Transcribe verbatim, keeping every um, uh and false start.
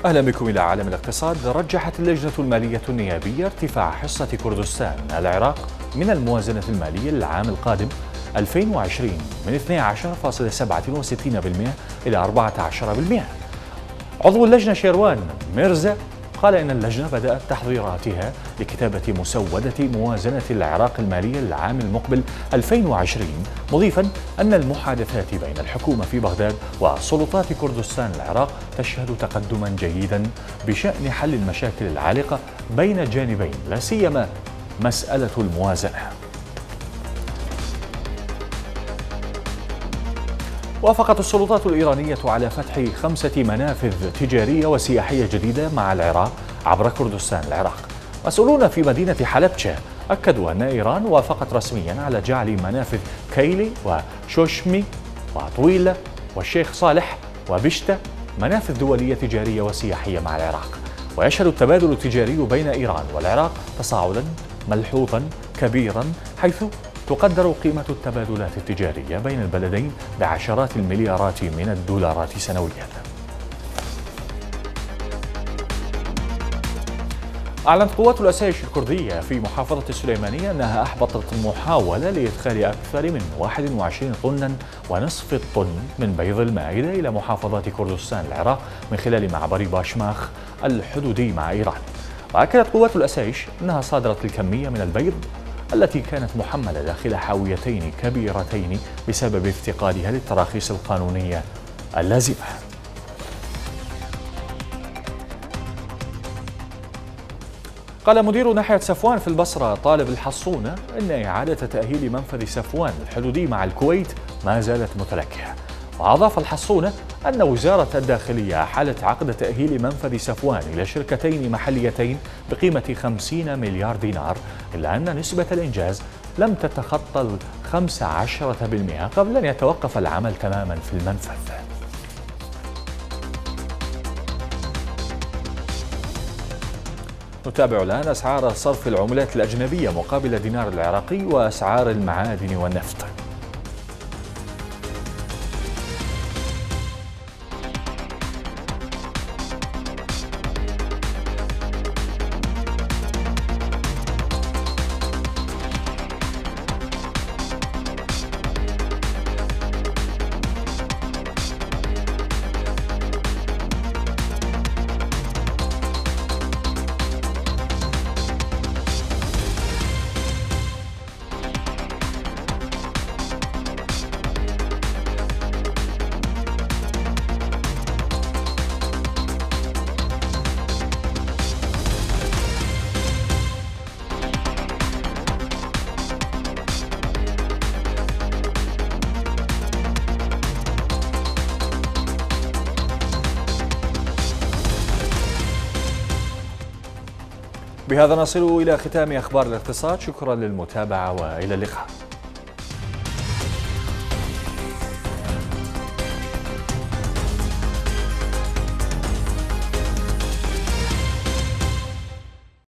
أهلا بكم إلى عالم الاقتصاد. رجحت اللجنة المالية النيابية ارتفاع حصة كردستان العراق من الموازنة المالية للعام القادم ألفين وعشرين من اثني عشر فاصلة سبعة وستين بالمئة إلى أربعة عشر بالمئة. عضو اللجنة شيروان ميرزا قال إن اللجنة بدأت تحضيراتها لكتابة مسودة موازنة العراق المالية للعام المقبل ألفين وعشرين، مضيفا أن المحادثات بين الحكومة في بغداد وسلطات كردستان العراق تشهد تقدما جيدا بشأن حل المشاكل العالقة بين الجانبين، لا سيما مسألة الموازنة. وافقت السلطات الإيرانية على فتح خمسة منافذ تجارية وسياحية جديدة مع العراق عبر كردستان العراق. مسؤولون في مدينة حلبجة أكدوا أن إيران وافقت رسميا على جعل منافذ كيلي وشوشمي وطويلة والشيخ صالح وبشتة منافذ دولية تجارية وسياحية مع العراق. ويشهد التبادل التجاري بين إيران والعراق تصاعدا ملحوظا كبيرا، حيث تقدر قيمة التبادلات التجارية بين البلدين بعشرات المليارات من الدولارات سنويا. أعلنت قوات الأسايش الكردية في محافظة السليمانية أنها أحبطت محاولة لإدخال أكثر من واحد وعشرين طنا ونصف الطن من بيض المائدة إلى محافظات كردستان العراق من خلال معبر باشماخ الحدودي مع إيران. وأكدت قوات الأسايش أنها صادرت الكمية من البيض التي كانت محملة داخل حاويتين كبيرتين بسبب افتقادها للتراخيص القانونية اللازمة. قال مدير ناحية سفوان في البصرة طالب الحصونة أن إعادة تأهيل منفذ سفوان الحدودي مع الكويت ما زالت متلكئة. وأضاف الحصونة أن وزارة الداخلية أحالت عقد تأهيل منفذ سفوان إلى شركتين محليتين بقيمة خمسين مليار دينار، إلا أن نسبة الإنجاز لم تتخطى الخمس عشرة بالمئة قبل أن يتوقف العمل تماما في المنفذ. نتابع الآن أسعار صرف العملات الأجنبية مقابل الدينار العراقي وأسعار المعادن والنفط. بهذا نصل إلى ختام أخبار الاقتصاد. شكرا للمتابعة وإلى اللقاء.